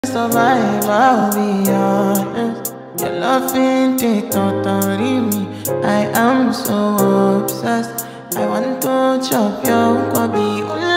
Survive, I'll be honest. Your loving it totally me. I am so obsessed. I want to chop your kwabi.